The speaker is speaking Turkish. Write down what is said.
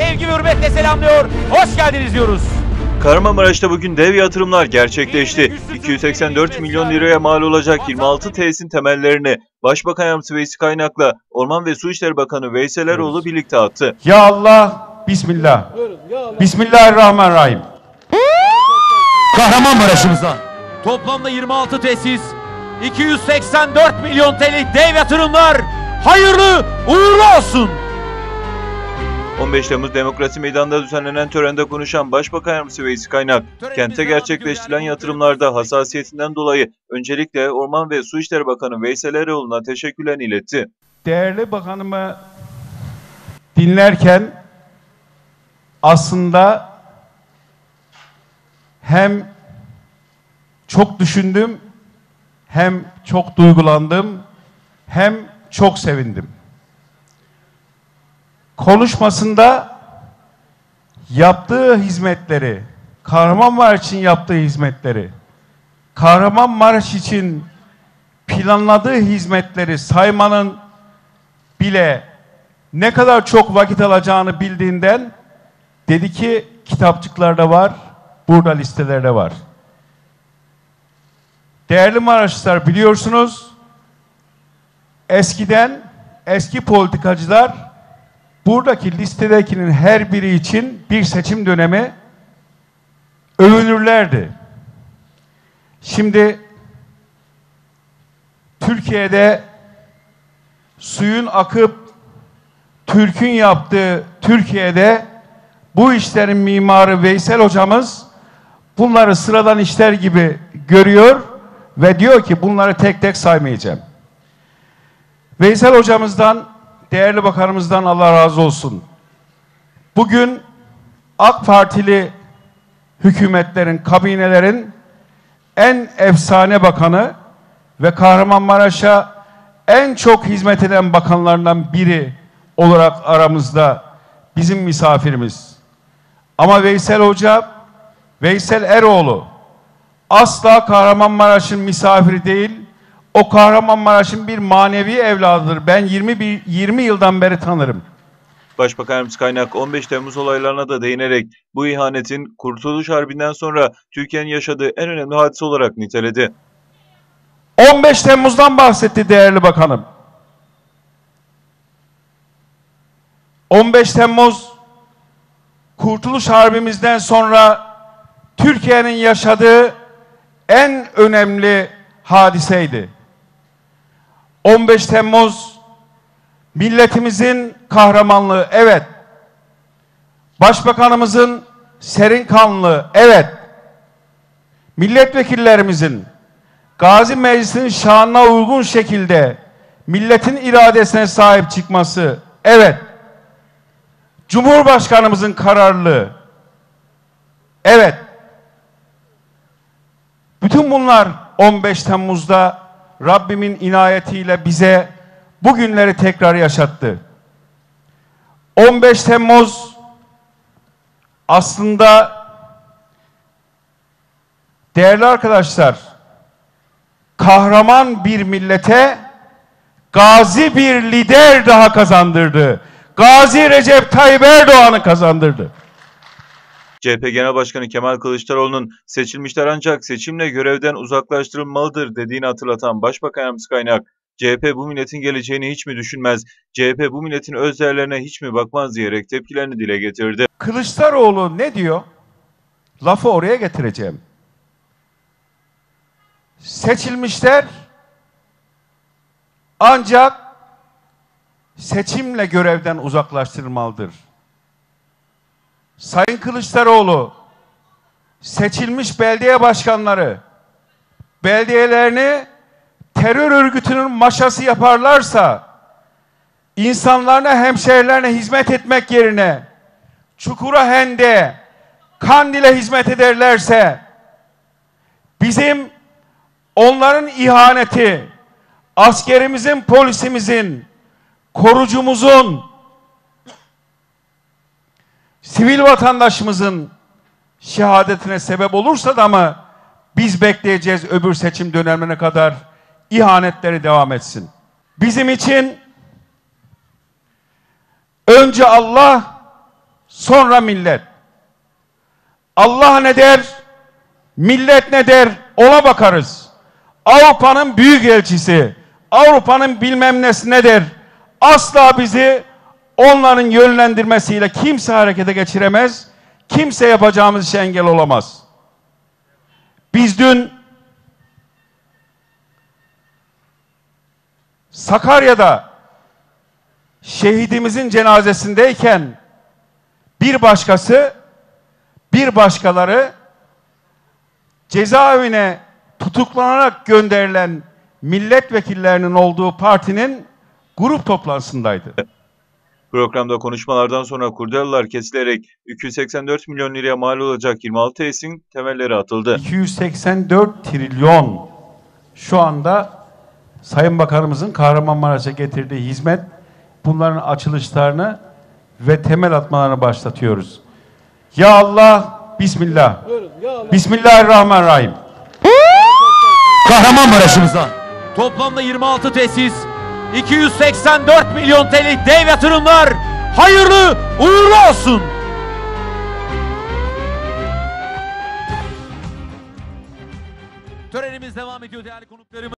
sevgi ve hürmetle selamlıyor. Hoş geldiniz diyoruz. Kahramanmaraş'ta bugün dev yatırımlar gerçekleşti. 284 milyon liraya mal olacak 26 tesisin temellerini Başbakan Yardımcısı Veysi Kaynak'la Orman ve Su İşleri Bakanı Veysel Eroğlu birlikte attı. Ya Allah, Bismillah. Bismillahirrahmanirrahim. Kahramanmaraş'ımıza toplamda 26 tesis, 284 milyon TL dev yatırımlar. Hayırlı uğurlu olsun. 15 Temmuz Demokrasi Meydanı'nda düzenlenen törende konuşan Başbakan Yardımcısı Veysi Kaynak, kente gerçekleştirilen yatırımlarda hassasiyetinden dolayı öncelikle Orman ve Su İşleri Bakanı Veysel Eroğlu'na teşekkürlerini iletti. Değerli bakanımı dinlerken aslında hem çok düşündüm, hem çok duygulandım, hem çok sevindim. Konuşmasında yaptığı hizmetleri, Kahramanmaraş için yaptığı hizmetleri, Kahramanmaraş için planladığı hizmetleri saymanın bile ne kadar çok vakit alacağını bildiğinden dedi ki kitapçıklarda var, burada listelerde var. Değerli Maraşlılar, biliyorsunuz eskiden eski politikacılar buradaki listedekinin her biri için bir seçim dönemi övünürlerdi. Şimdi Türkiye'de suyun akıp Türk'ün yaptığı Türkiye'de bu işlerin mimarı Veysel hocamız bunları sıradan işler gibi görüyor ve diyor ki bunları tek tek saymayacağım. Veysel hocamızdan, değerli bakanımızdan Allah razı olsun. Bugün AK Partili hükümetlerin, kabinelerin en efsane bakanı ve Kahramanmaraş'a en çok hizmet eden bakanlarından biri olarak aramızda bizim misafirimiz. Ama Veysel Hoca, Veysel Eroğlu asla Kahramanmaraş'ın misafiri değil, o Kahramanmaraş'ın bir manevi evladıdır. Ben 20 yıldan beri tanırım. Başbakan Yardımcısı Kaynak 15 Temmuz olaylarına da değinerek bu ihanetin Kurtuluş Harbi'nden sonra Türkiye'nin yaşadığı en önemli hadise olarak niteledi. 15 Temmuz'dan bahsetti değerli bakanım. 15 Temmuz Kurtuluş Harbimizden sonra Türkiye'nin yaşadığı en önemli hadiseydi. 15 Temmuz milletimizin kahramanlığı, evet. Başbakanımızın serin kanlılığı, evet. Milletvekillerimizin Gazi Meclisi'nin şanına uygun şekilde milletin iradesine sahip çıkması, evet. Cumhurbaşkanımızın kararlılığı, evet. Bütün bunlar 15 Temmuz'da Rabbimin inayetiyle bize bu günleri tekrar yaşattı. 15 Temmuz aslında değerli arkadaşlar, kahraman bir millete gazi bir lider daha kazandırdı. Gazi Recep Tayyip Erdoğan'ı kazandırdı. CHP Genel Başkanı Kemal Kılıçdaroğlu'nun seçilmişler ancak seçimle görevden uzaklaştırılmalıdır dediğini hatırlatan Başbakan Yardımcısı Kaynak, CHP bu milletin geleceğini hiç mi düşünmez, CHP bu milletin öz değerlerine hiç mi bakmaz diyerek tepkilerini dile getirdi. Kılıçdaroğlu ne diyor? Lafı oraya getireceğim. Seçilmişler ancak seçimle görevden uzaklaştırılmalıdır. Sayın Kılıçdaroğlu, seçilmiş belediye başkanları belediyelerini terör örgütünün maşası yaparlarsa, insanlarına, hemşehrilerine hizmet etmek yerine Çukurahen'de, Kandil'e hizmet ederlerse, bizim onların ihaneti, askerimizin, polisimizin, korucumuzun, sivil vatandaşımızın şehadetine sebep olursa da mı biz bekleyeceğiz öbür seçim dönemine kadar ihanetleri devam etsin? Bizim için önce Allah, sonra millet. Allah ne der, millet ne der, ona bakarız. Avrupa'nın büyük elçisi, Avrupa'nın bilmem nesi ne der, asla bizi onların yönlendirmesiyle kimse harekete geçiremez, kimse yapacağımız işe engel olamaz. Biz dün Sakarya'da şehidimizin cenazesindeyken bir başkaları cezaevine tutuklanarak gönderilen milletvekillerinin olduğu partinin grup toplantısındaydı. Programda konuşmalardan sonra kurdelalar kesilerek 284 milyon liraya mal olacak 26 tesisin temelleri atıldı. 284 trilyon şu anda Sayın Bakanımızın Kahramanmaraş'a getirdiği hizmet, bunların açılışlarını ve temel atmalarını başlatıyoruz. Ya Allah, Bismillah. Bismillahirrahmanirrahim. Kahramanmaraş'ımıza toplamda 26 tesis, 284 milyon TL'lik dev yatırımlar hayırlı uğurlu olsun. Törenimiz devam ediyor değerli konuklarımız.